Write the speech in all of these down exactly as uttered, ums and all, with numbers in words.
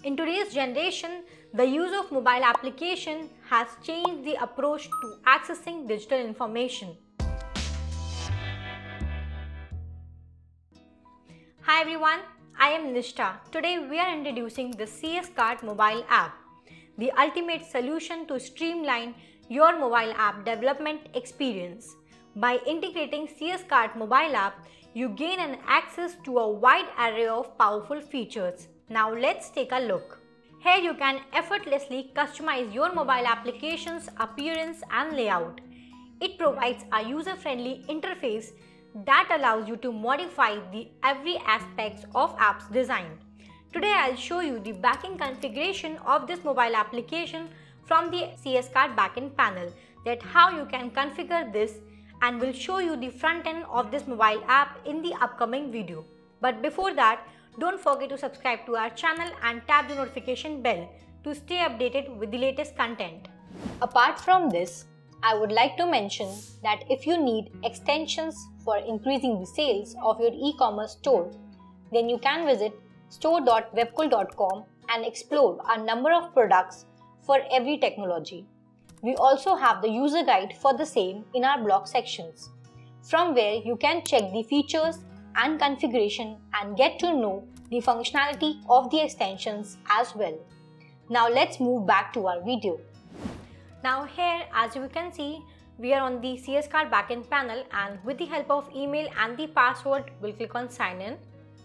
In today's generation, the use of mobile application has changed the approach to accessing digital information. Hi everyone, I am Nishta. Today we are introducing the cscart mobile app, the ultimate solution to streamline your mobile app development experience. By integrating cscart mobile app, you gain an access to a wide array of powerful features. Now let's take a look. Here you can effortlessly customize your mobile application's appearance and layout. It provides a user-friendly interface that allows you to modify the every aspects of app's design. Today I'll show you the backend configuration of this mobile application from the cscart backend panel, that how you can configure this, and will show you the front end of this mobile app in the upcoming video. But before that, don't forget to subscribe to our channel and tap the notification bell to stay updated with the latest content. Apart from this, I would like to mention that if you need extensions for increasing the sales of your e-commerce store, then you can visit store dot webkul dot com and explore a number of products for every technology. We also have the user guide for the same in our blog sections, from where you can check the features and configuration and get to know the functionality of the extensions as well. Now let's move back to our video. Now here, as you can see, we are on the cscart backend panel, and with the help of email and the password, we'll click on sign in.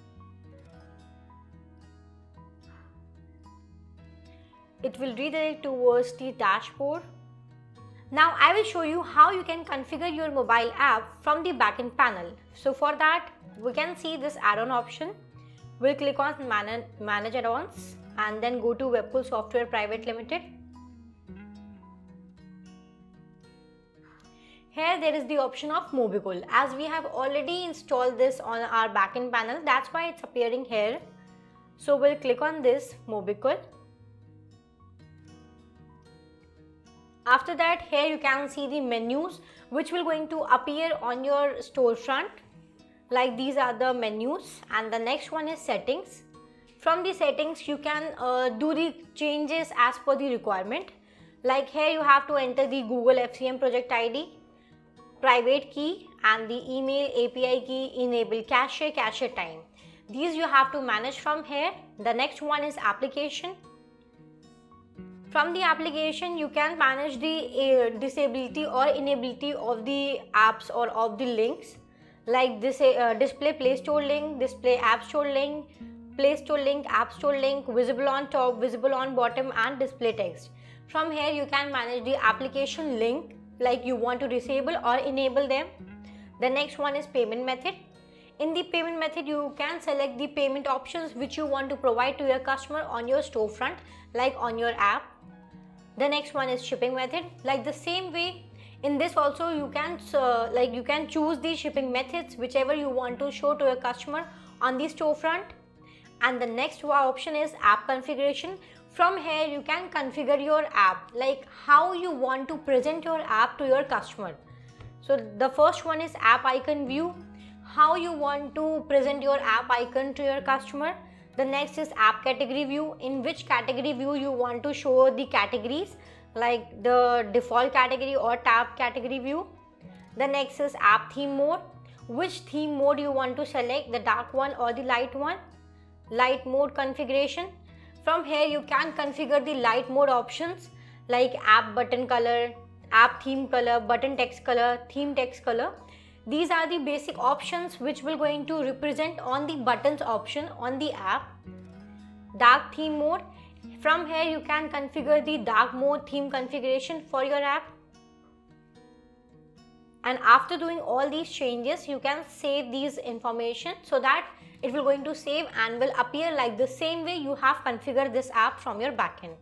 It will redirect towards the dashboard. Now I will show you how you can configure your mobile app from the backend panel. So for that, we can see this add-on option. We'll click on manage, manage add-ons and then go to Webkul Software Private Limited. Here there is the option of Mobikul. As we have already installed this on our backend panel, that's why it's appearing here. So we'll click on this Mobikul. After that, here you can see the menus which will going to appear on your storefront. Like these are the menus, and the next one is settings. From the settings you can uh, do the changes as per the requirement. Like here you have to enter the Google F C M project I D, private key, and the email A P I key, enable cache, cache time. These you have to manage from here. The next one is application. From the application, you can manage the uh, disability or inability of the apps or of the links, like this uh, display Play Store link, display App Store link, Play Store link, App Store link, visible on top, visible on bottom, and display text. From here you can manage the application link, like you want to disable or enable them. The next one is payment method. In the payment method, you can select the payment options which you want to provide to your customer on your storefront, like on your app. The next one is shipping method. Like the same way, in this also you can uh, like you can choose the shipping methods whichever you want to show to your customer on the storefront. And the next option is app configuration. From here you can configure your app, like how you want to present your app to your customer. So the first one is app icon view, how you want to present your app icon to your customer. The next is app category view, in which category view you want to show the categories, like the default category or tab category view. The next is app theme mode, which theme mode you want to select, the dark one or the light one. Light mode configuration. From here you can configure the light mode options, like app button color, app theme color, button text color, theme text color. These are the basic options which will going to represent on the buttons option on the app. Dark theme mode. From here you can configure the dark mode theme configuration for your app. And after doing all these changes, you can save these information so that it will going to save and will appear like the same way you have configured this app from your backend.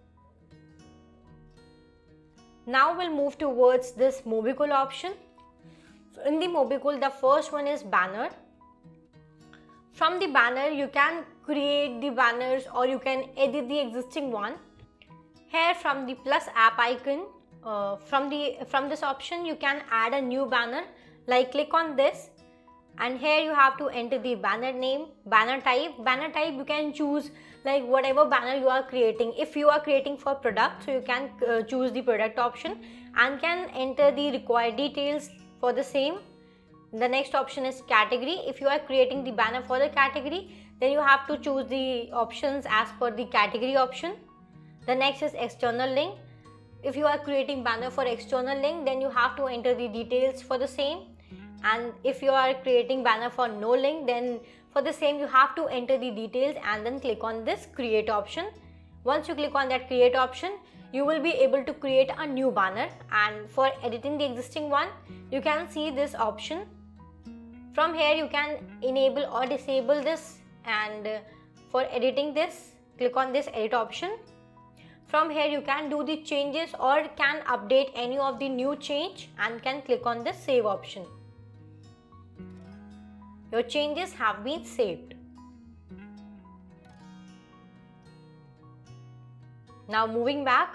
Now we'll move towards this Mobikul option. In the Mobikul, the first one is banner. From the banner you can create the banners or you can edit the existing one. Here from the plus app icon, uh, from the from this option you can add a new banner. Like click on this and here you have to enter the banner name, banner type. Banner type you can choose like whatever banner you are creating. If you are creating for product, so you can uh, choose the product option and can enter the required details for the same. The next option is category. If you are creating the banner for the category, then you have to choose the options as per the category option. The next is external link. If you are creating banner for external link, then you have to enter the details for the same. And if you are creating banner for no link, then for the same you have to enter the details and then click on this create option. Once you click on that create option, you will be able to create a new banner, and for editing the existing one, you can see this option. From here you can enable or disable this, and for editing this, click on this edit option. From here you can do the changes or can update any of the new change and can click on the save option. Your changes have been saved. Now moving back,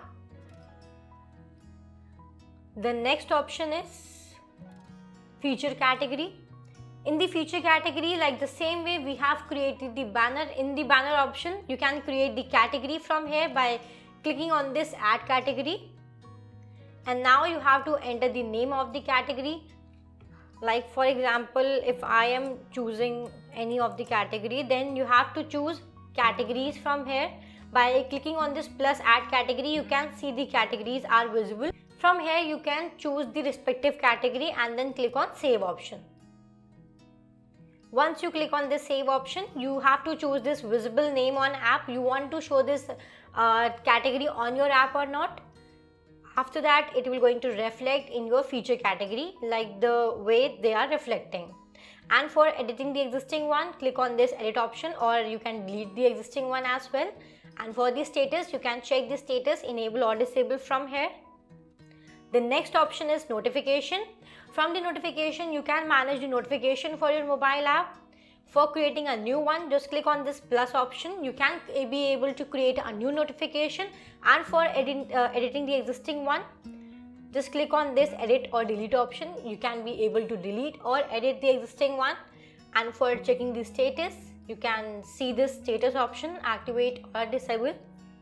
the next option is feature category. In the feature category, like the same way we have created the banner, in the banner option you can create the category from here by clicking on this add category, and now you have to enter the name of the category. Like for example, if I am choosing any of the category, then you have to choose categories from here. By clicking on this plus add category, you can see the categories are visible. From here you can choose the respective category and then click on save option. Once you click on this save option, you have to choose this visible name on app. You want to show this uh, category on your app or not. After that, it will going to reflect in your feature category like the way they are reflecting. And for editing the existing one, click on this edit option, or you can delete the existing one as well. And for the status, you can check the status, enable or disable from here. The next option is notification. From the notification, you can manage the notification for your mobile app. For creating a new one, just click on this plus option. You can be able to create a new notification, and for edit, uh, editing the existing one, just click on this edit or delete option. You can be able to delete or edit the existing one. And for checking the status, you can see this status option, activate or disable.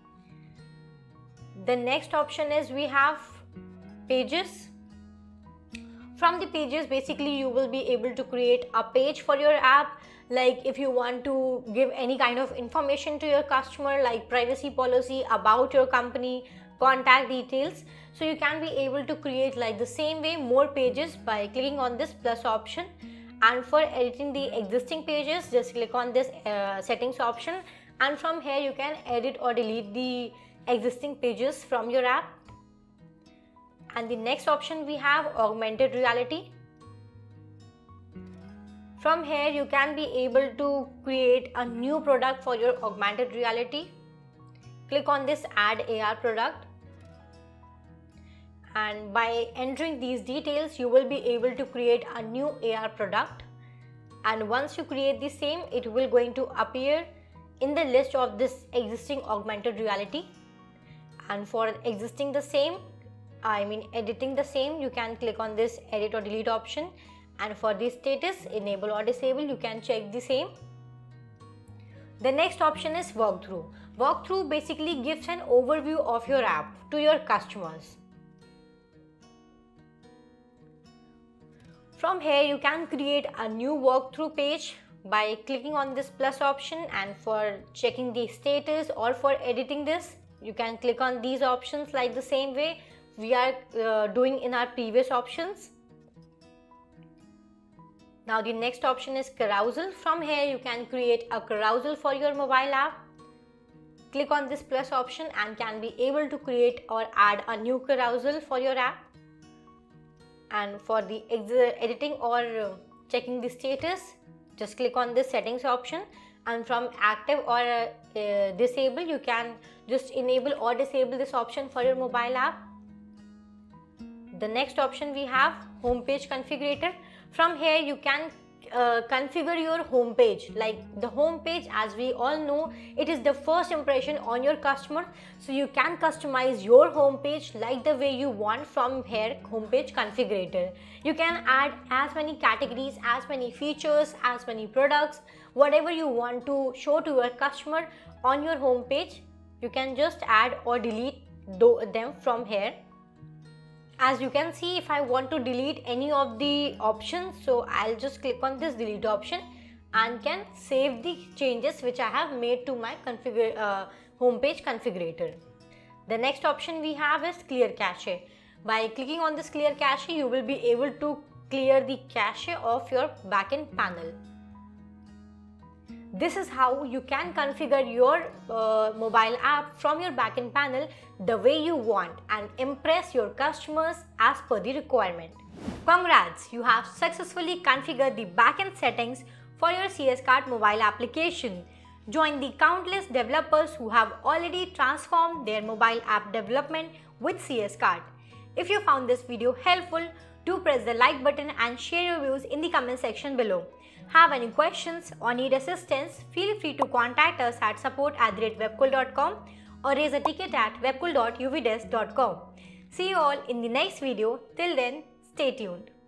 The next option is we have pages. From the pages, basically you will be able to create a page for your app. Like if you want to give any kind of information to your customer, like privacy policy, about your company, contact details, so you can be able to create like the same way more pages by clicking on this plus option. And for editing the existing pages, just click on this uh, settings option, and from here you can edit or delete the existing pages from your app. And the next option we have augmented reality. From here you can be able to create a new product for your augmented reality. Click on this add A R product, and by entering these details you will be able to create a new A R product. And once you create the same, it will going to appear in the list of this existing augmented reality. And for existing the same, I mean editing the same, you can click on this edit or delete option, and for the status, enable or disable, you can check the same. The next option is walkthrough. Walkthrough basically gives an overview of your app to your customers. From here you can create a new walkthrough page by clicking on this plus option, and for checking the status or for editing this, you can click on these options like the same way we are uh, doing in our previous options. Now the next option is carousel. From here you can create a carousel for your mobile app. Click on this plus option and can be able to create or add a new carousel for your app. And for the editing or uh, checking the status, just click on this settings option, and from active or uh, uh, disable, you can just enable or disable this option for your mobile app. The next option we have homepage configurator. From here you can uh, configure your homepage. Like the homepage, as we all know, it is the first impression on your customer, so you can customize your homepage like the way you want from here homepage configurator. You can add as many categories, as many features, as many products, whatever you want to show to your customer on your home page, you can just add or delete them from here. As you can see, if I want to delete any of the options, so I'll just click on this delete option and can save the changes which I have made to my configure, uh, homepage configurator. The next option we have is clear cache. By clicking on this clear cache, you will be able to clear the cache of your backend panel. This is how you can configure your uh, mobile app from your backend panel the way you want and impress your customers as per the requirement. Congrats! You have successfully configured the backend settings for your cscart mobile application. Join the countless developers who have already transformed their mobile app development with cscart. If you found this video helpful, do press the like button and share your views in the comment section below. Have any questions or need assistance, feel free to contact us at support at the rate webkul dot com or raise a ticket at webkul dot u v desk dot com. See you all in the next video. Till then, stay tuned.